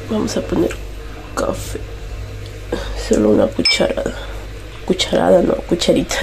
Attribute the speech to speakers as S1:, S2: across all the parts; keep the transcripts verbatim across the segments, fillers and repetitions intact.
S1: Vamos a poner café, solo una cucharada, cucharada no, cucharita.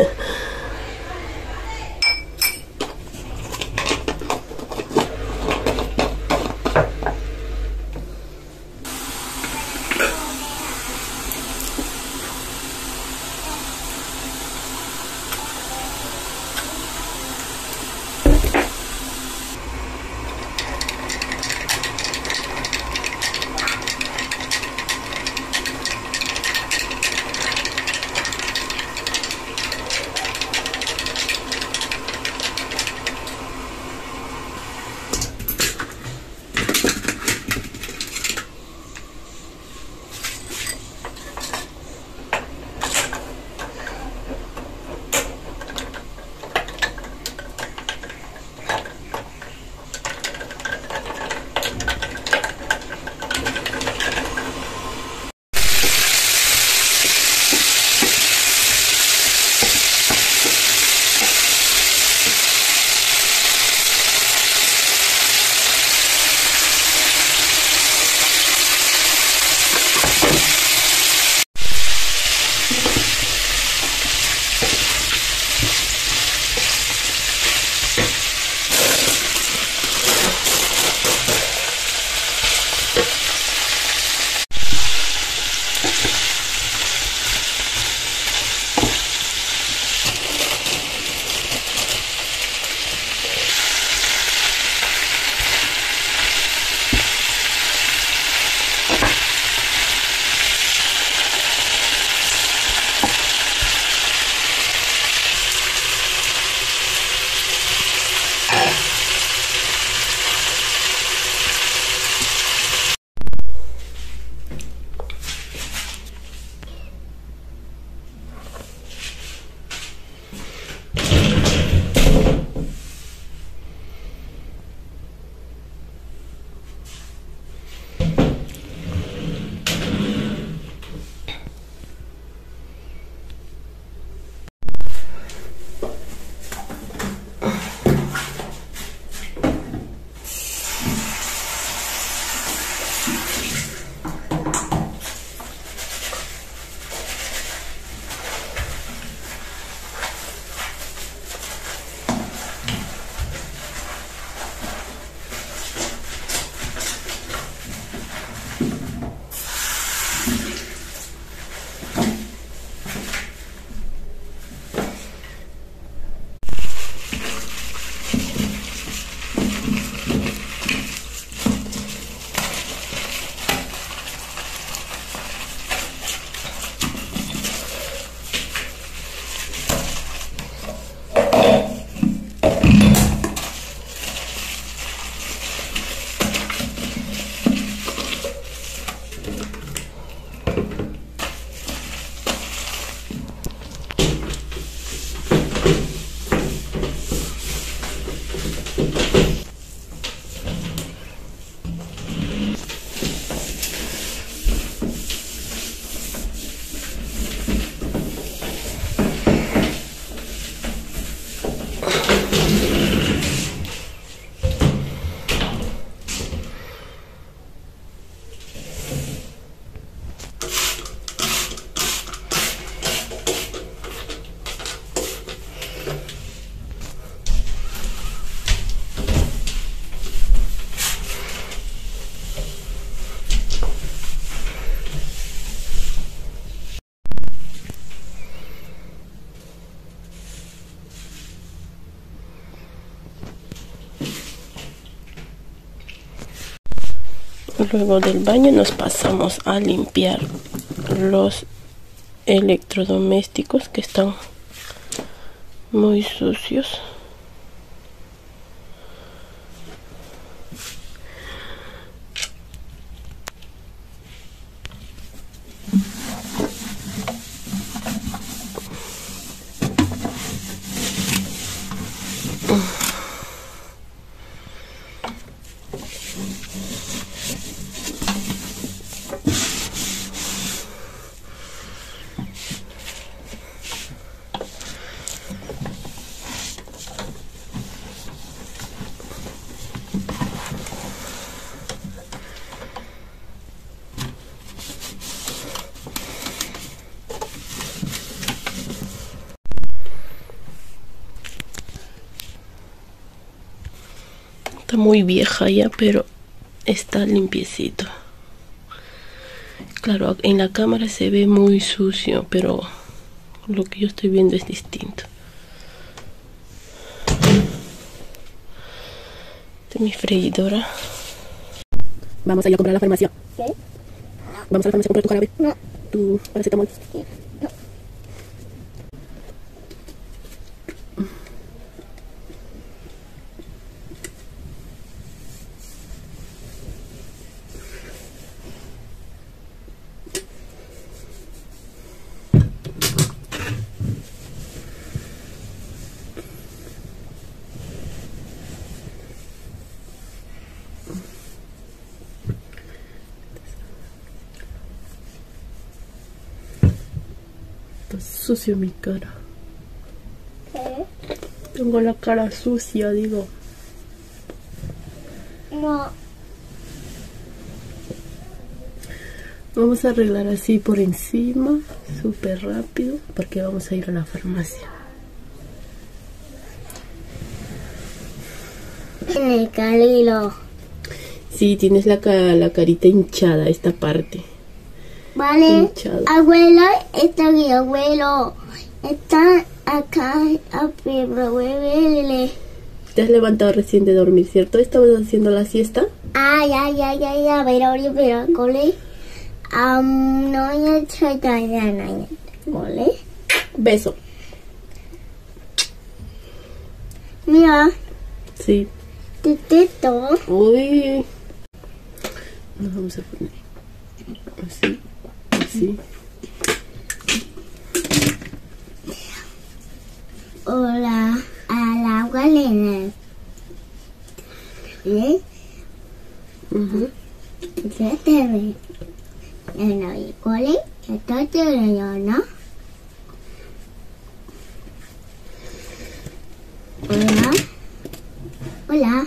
S1: Luego del baño nos pasamos a limpiar los electrodomésticos que están muy sucios. Está muy vieja ya, pero está limpiecito. Claro, en la cámara se ve muy sucio, pero lo que yo estoy viendo es distinto. Esta es mi freidora. Vamos a ir a comprar a la farmacia.
S2: ¿Qué?
S1: Vamos a la farmacia a comprar tu jarabe.
S2: No.
S1: Tu paracetamol.
S2: Sí. No.
S1: Está sucio mi cara.
S2: ¿Qué?
S1: Tengo la cara sucia, digo.
S2: No.
S1: Vamos a arreglar así por encima, súper rápido, porque vamos a ir a la farmacia.
S2: En el calilo.
S1: Sí, tienes la, la carita hinchada, esta parte.
S2: Vale.
S1: Hinchado.
S2: Abuelo, está aquí, abuelo. Está acá, abuelo.
S1: Te has levantado recién de dormir, ¿cierto? ¿Estabas haciendo la siesta?
S2: Ay, ay, ay, ay, ay, pero, pero, cole. Um, no, ya soy tan, ya, cole.
S1: Beso.
S2: Mira,
S1: Sí.
S2: titito.
S1: Uy. Nos vamos a poner así, así.
S2: Hola, al agua Lena. ¿Eh?
S1: Uh-huh.
S2: ¿Qué te ve? En el cole, está te ¿no? Hola. Hola.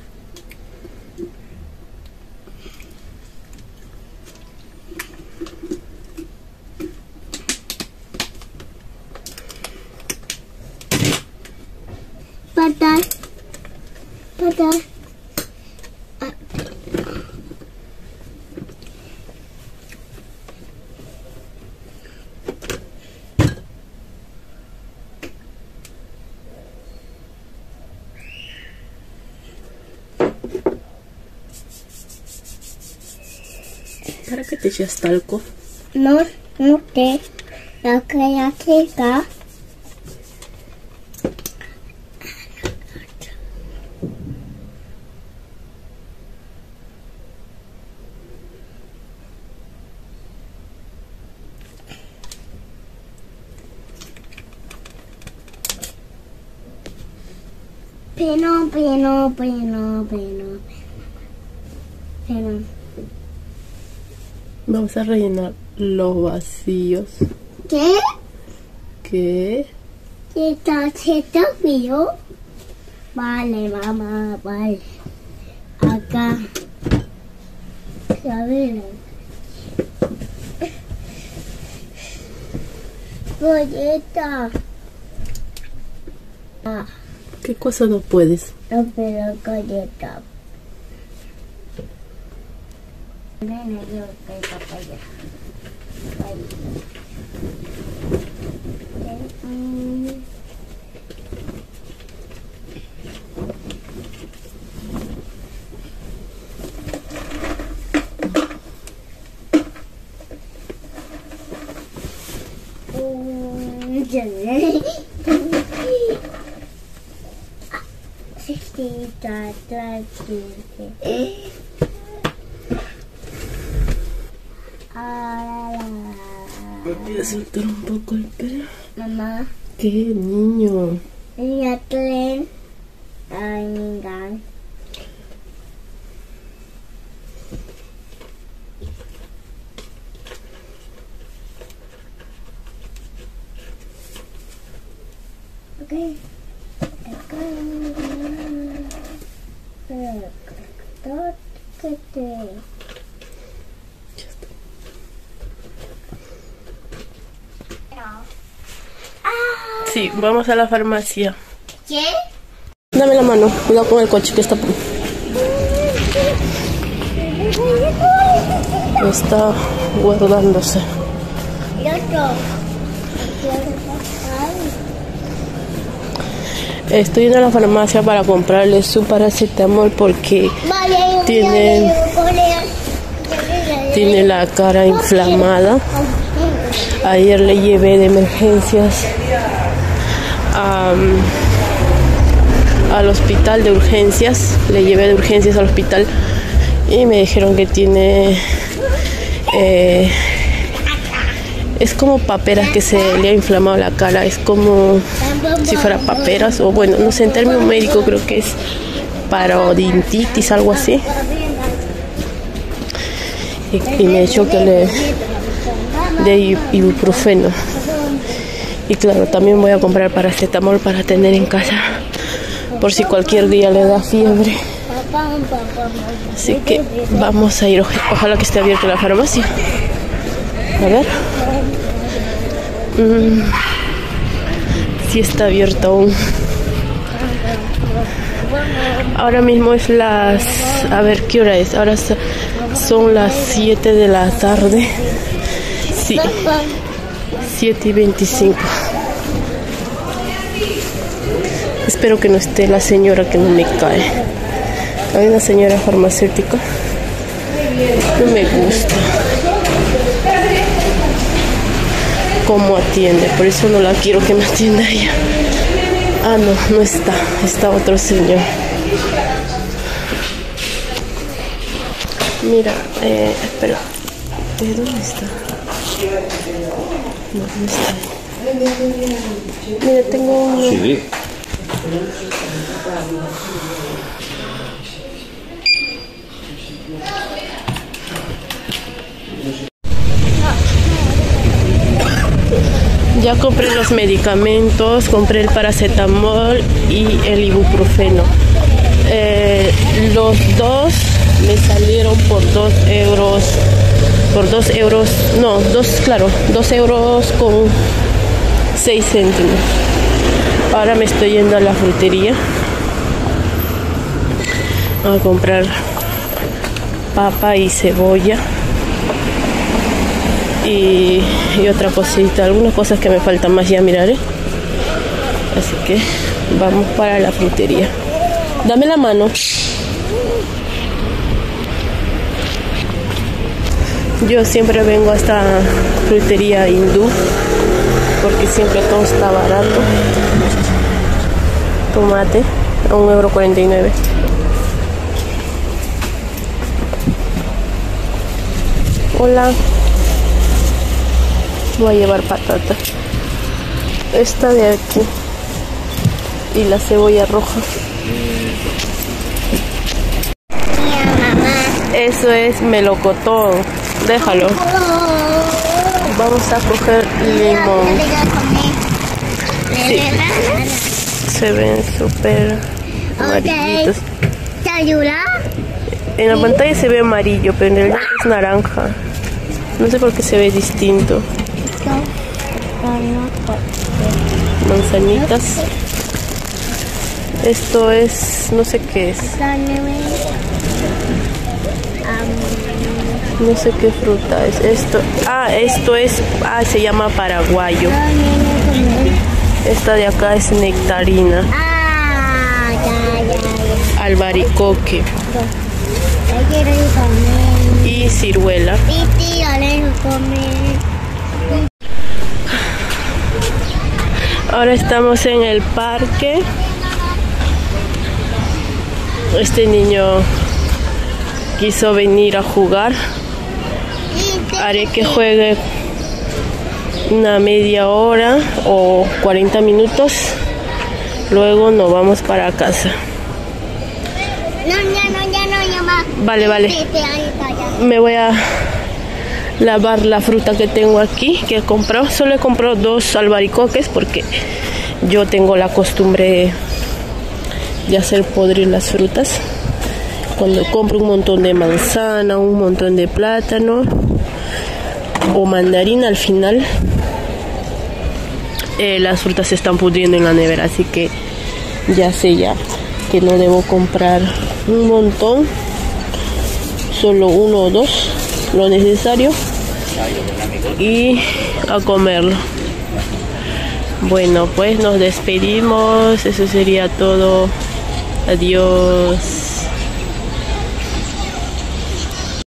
S2: Patas. Patas. Ah.
S1: ¿Para qué te echas talco?
S2: No, no te. La que la chica. Peno, peno, peno, peno. Peno.
S1: Vamos a rellenar los vacíos.
S2: ¿Qué?
S1: ¿Qué?
S2: ¿Está está frío? Vale, mamá, vale. Acá. ¿Sabes? Galleta. Ah,
S1: ¿Qué cosa no puedes?
S2: no, pero galleta. Nena, yo que papaya. Mm. Mm, ya sé. Sextita, trasquita.
S1: Voy a soltar un poco el pelo.
S2: Mamá,
S1: ¿Qué, niño?
S2: ya tren. Ay, mira. Okay.
S1: Sí, vamos a la farmacia.
S2: ¿Qué?
S1: Dame la mano, cuidado con el coche que está por... Está guardándose. Estoy en la farmacia para comprarle su paracetamol porque tiene, tiene la cara inflamada. Ayer le llevé de emergencias a, al hospital de urgencias. Le llevé de urgencias al hospital y me dijeron que tiene... Eh, es como paperas, que se le ha inflamado la cara. Es como si fuera paperas, o bueno, no sé, en término médico creo que es parodontitis, algo así. Y, y me echó que le de ibuprofeno. Y claro, también voy a comprar paracetamol para tener en casa por si cualquier día le da fiebre. Así que vamos a ir, ojalá que esté abierta la farmacia. A ver. Mm, sí está abierta aún. Ahora mismo es las... A ver, ¿qué hora es? Ahora son las siete de la tarde. Sí, siete y veinticinco. Espero que no esté la señora, que no me cae. Hay una señora farmacéutica. No me gusta cómo atiende, por eso no la quiero que me atienda ella. Ah, no, no está. Está otro señor. Mira, eh, espera. ¿De dónde está? No, no está. Mira, tengo un... Sí. Ya compré los medicamentos, compré el paracetamol y el ibuprofeno. Eh, los dos me salieron por dos euros, por dos euros, no, dos, claro, dos euros con seis céntimos. Ahora me estoy yendo a la frutería a comprar papa y cebolla. Y, y otra cosita, algunas cosas que me faltan más, ya miraré. Así que vamos para la frutería. Dame la mano. Yo siempre vengo a esta frutería hindú porque siempre todo está barato. Tomate a un euro cuarenta y nueve. Hola. Voy a llevar patata. Esta de aquí. Y la cebolla roja.
S2: Mira, mamá.
S1: Eso es melocotón. Déjalo. Vamos a coger limón. Sí. Se ven súper amarillitos.
S2: ¿Te ayuda?
S1: En la pantalla se ve amarillo, pero en realidad es naranja. No sé por qué se ve distinto. Manzanitas. Esto es, no sé qué es. No sé qué fruta es esto. Ah, esto es, ah, se llama paraguayo. Esta de acá es nectarina.
S2: Ah, ya, ya, ya.
S1: Albaricoque. Y ciruela. Ahora estamos en el parque. Este niño quiso venir a jugar. Haré que juegue una media hora o cuarenta minutos. Luego nos vamos para casa.
S2: No, ya no, ya no, ya más.
S1: Vale, vale. Me voy a lavar la fruta que tengo aquí, que he comprado. Solo he comprado dos albaricoques porque yo tengo la costumbre de hacer podrir las frutas. Cuando compro un montón de manzana, un montón de plátano o mandarina, al final eh, las frutas se están pudriendo en la nevera, así que ya sé ya que no debo comprar un montón solo uno o dos, lo necesario, y a comerlo. Bueno, pues nos despedimos, eso sería todo. Adiós.